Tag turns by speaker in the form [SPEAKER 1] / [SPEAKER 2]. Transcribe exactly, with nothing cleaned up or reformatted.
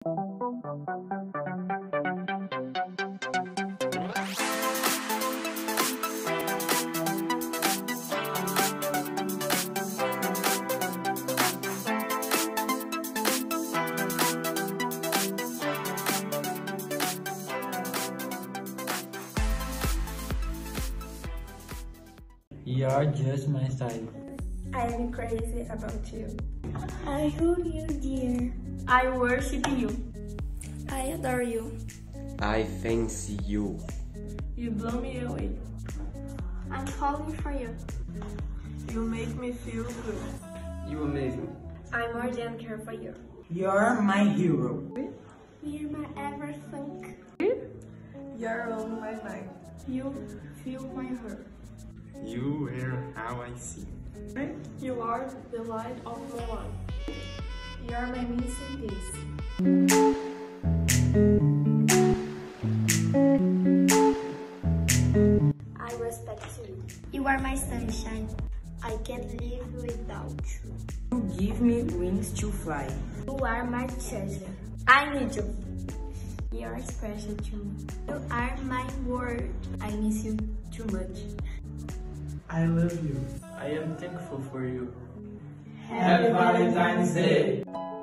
[SPEAKER 1] You're just my style.
[SPEAKER 2] I'm crazy about you.
[SPEAKER 3] I hold you dear.
[SPEAKER 2] I worship you.
[SPEAKER 3] I adore you.
[SPEAKER 4] I fancy you.
[SPEAKER 2] You blow me away.
[SPEAKER 3] I'm falling for you.
[SPEAKER 2] You make me feel good.
[SPEAKER 4] You amaze me.
[SPEAKER 2] I more than care for you.
[SPEAKER 1] You're my hero.
[SPEAKER 3] You're my everything.
[SPEAKER 2] You're on my mind.
[SPEAKER 3] You fill my heart.
[SPEAKER 4] You are how I see.
[SPEAKER 2] You are the light of my life.
[SPEAKER 3] You're my missing piece. I respect you. You are my sunshine. I can't live without you.
[SPEAKER 1] You give me wings to fly.
[SPEAKER 3] You are my treasure.
[SPEAKER 2] I need you.
[SPEAKER 3] You're special to me. You are my world. I miss you too much.
[SPEAKER 1] I love you.
[SPEAKER 5] I am thankful for you.
[SPEAKER 1] Happy Valentine's Day!